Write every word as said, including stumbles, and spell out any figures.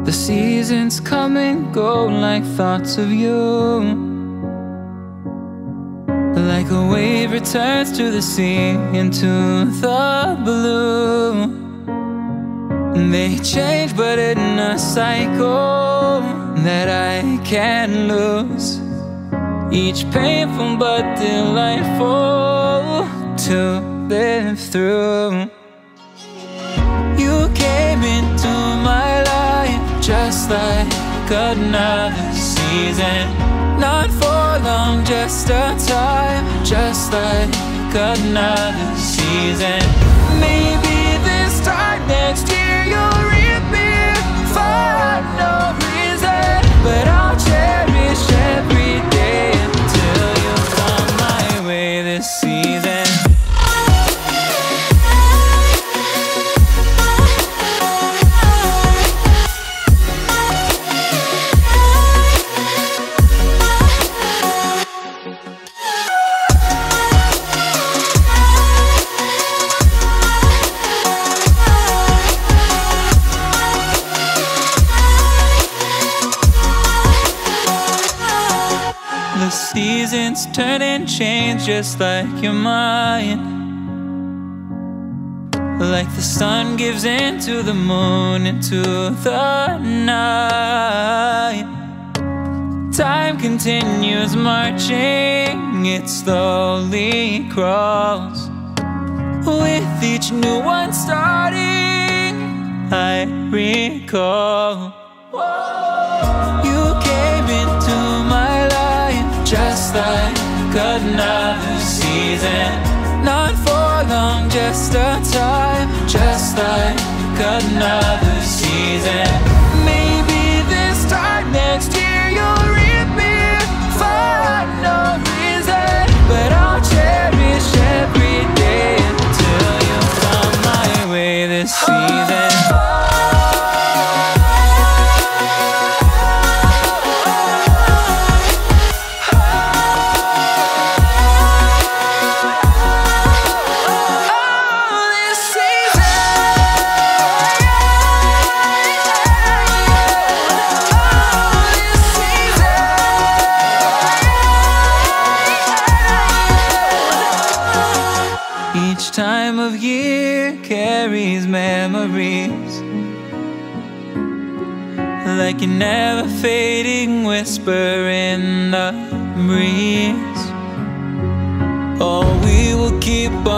The seasons come and go like thoughts of you. Like a wave returns to the sea, into the blue. They change but in a cycle that I can't lose. Each painful but delightful to live through. You came into my life just like another season. Not for long, just a time, just like another season. Maybe this time next year you'll reappear for no reason, but I'll cherish every day until you come my way this season. The seasons turn and change just like your mind. Like the sun gives into the moon, into the night. Time continues marching, it slowly crawls. With each new one starting, I recall. You came into my life just like another season. Not for long, just a time, just like another season. Maybe this time next year you'll reappear for no reason, but I'll cherish every day until you come my way this season. Each time of year carries memories, like a never fading whisper in the breeze. Oh, we will keep on